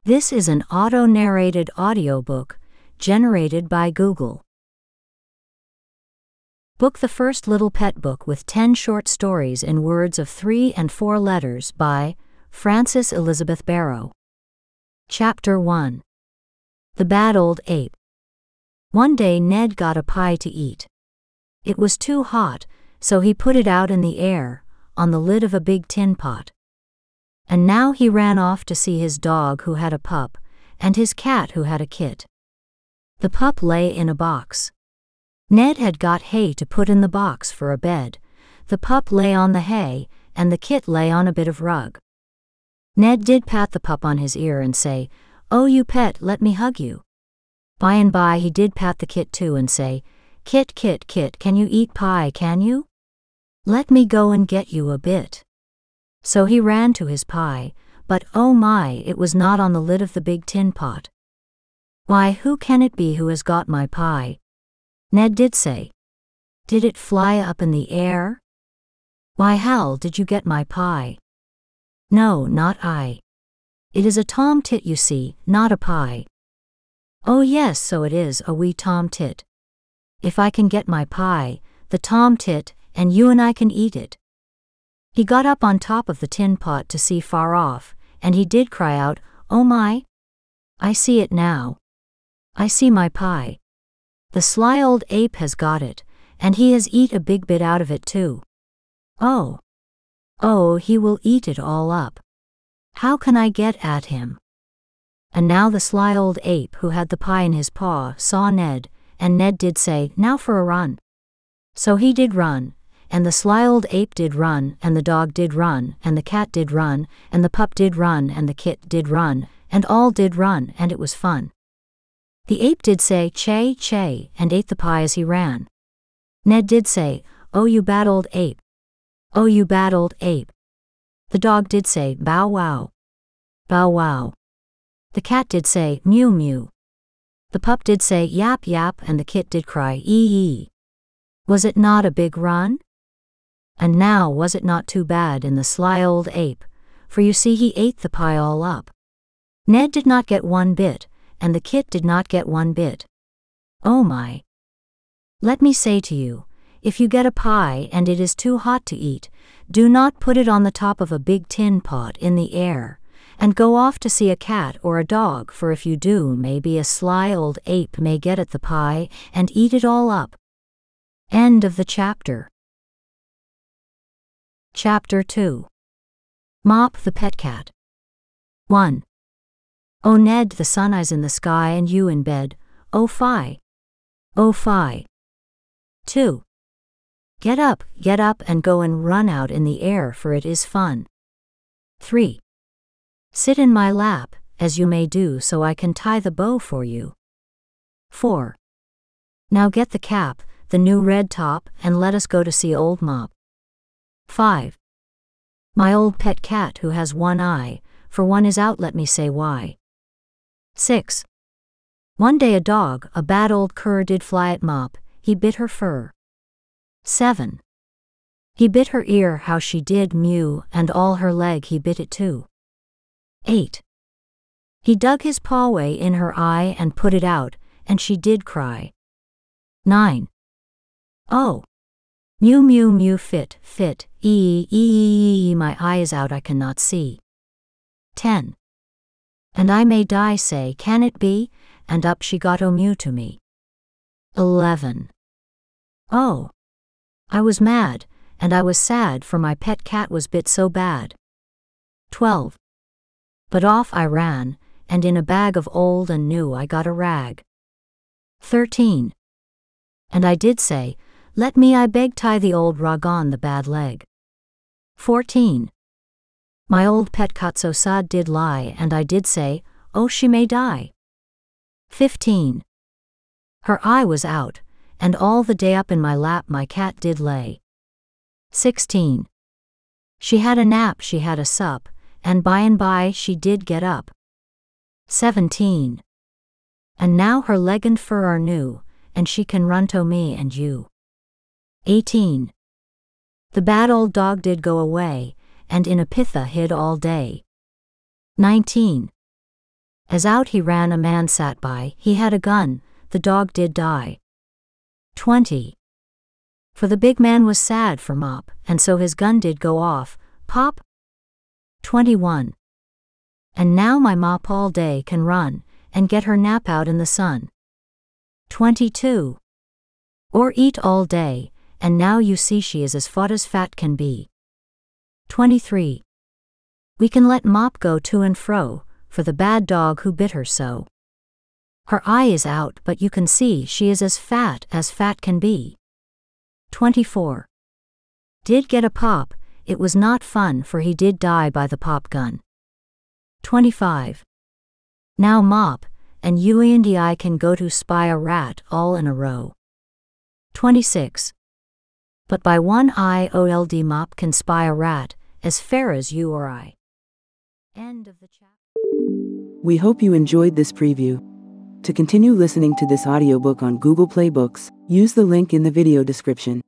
This is an auto-narrated audiobook generated by Google. Book the First Little Pet Book with 10 Short Stories in Words of 3 and 4 Letters by Frances Elizabeth Barrow. Chapter 1. The Bad Old Ape. One day Ned got a pie to eat. It was too hot, so he put it out in the air, on the lid of a big tin pot. And now he ran off to see his dog who had a pup, and his cat who had a kit. The pup lay in a box. Ned had got hay to put in the box for a bed. The pup lay on the hay, and the kit lay on a bit of rug. Ned did pat the pup on his ear and say, "Oh, you pet, let me hug you." By and by he did pat the kit too and say, "Kit, kit, kit, can you eat pie, can you? Let me go and get you a bit." So he ran to his pie, but oh my, it was not on the lid of the big tin pot. "Why, who can it be who has got my pie?" Ned did say. "Did it fly up in the air? Why, Hal, did you get my pie?" "No, not I. It is a tom tit, you see, not a pie." "Oh yes, so it is, a wee tom tit. If I can get my pie, the tom tit, and you and I can eat it." He got up on top of the tin pot to see far off, and he did cry out, "Oh my! I see it now. I see my pie. The sly old ape has got it, and he has eat a big bit out of it too. Oh! Oh, he will eat it all up. How can I get at him?" And now the sly old ape who had the pie in his paw saw Ned, and Ned did say, "Now for a run." So he did run, and the sly old ape did run, and the dog did run, and the cat did run, and the pup did run, and the kit did run, and all did run, and it was fun. The ape did say, "Che, che," and ate the pie as he ran. Ned did say, "Oh, you bad old ape. Oh, you bad old ape." The dog did say, "Bow wow. Bow wow." The cat did say, "Mew mew." The pup did say, "Yap yap," and the kit did cry, "Ee ee." Was it not a big run? And now was it not too bad in the sly old ape, for you see he ate the pie all up. Ned did not get one bit, and the kit did not get one bit. Oh my! Let me say to you, if you get a pie and it is too hot to eat, do not put it on the top of a big tin pot in the air, and go off to see a cat or a dog, for if you do, maybe a sly old ape may get at the pie and eat it all up. End of the chapter. Chapter 2. Mop the Pet Cat. 1. Oh Ned, the sun is in the sky and you in bed, oh fie. Oh fie. 2. Get up and go and run out in the air, for it is fun. 3. Sit in my lap, as you may do, so I can tie the bow for you. 4. Now get the cap, the new red top, and let us go to see old Mop. 5. My old pet cat who has one eye, for one is out, let me say why. 6. One day a dog, a bad old cur, did fly at Mop, he bit her fur. 7. He bit her ear, how she did mew, and all her leg he bit it too. 8. He dug his paw way in her eye and put it out, and she did cry. 9. Oh! Mew mew mew, fit, fit, ee, my eye is out, I cannot see. 10. And I may die, say, can it be? And up she got, oh mew to me. 11. Oh! I was mad, and I was sad, for my pet cat was bit so bad. 12. But off I ran, and in a bag of old and new I got a rag. 13. And I did say, let me, I beg, tie the old rug on the bad leg. 14. My old pet cat so sad did lie, and I did say, oh she may die. 15. Her eye was out, and all the day up in my lap my cat did lay. 16. She had a nap, she had a sup, and by she did get up. 17. And now her leg and fur are new, and she can run to me and you. 18. The bad old dog did go away, and in a pitha hid all day. 19. As out he ran, a man sat by, he had a gun, the dog did die. 20. For the big man was sad for Mop, and so his gun did go off, pop. 21. And now my Mop all day can run, and get her nap out in the sun. 22. Or eat all day, and now you see she is as fat can be. 23. We can let Mop go to and fro, for the bad dog who bit her so. Her eye is out, but you can see she is as fat can be. 24. Did get a pop, it was not fun, for he did die by the pop gun. 25. Now Mop, and you and I can go to spy a rat all in a row. 26. But by one eye old Mop can spy a rat, as fair as you or I. End of the chapter. We hope you enjoyed this preview. To continue listening to this audiobook on Google Play Books, use the link in the video description.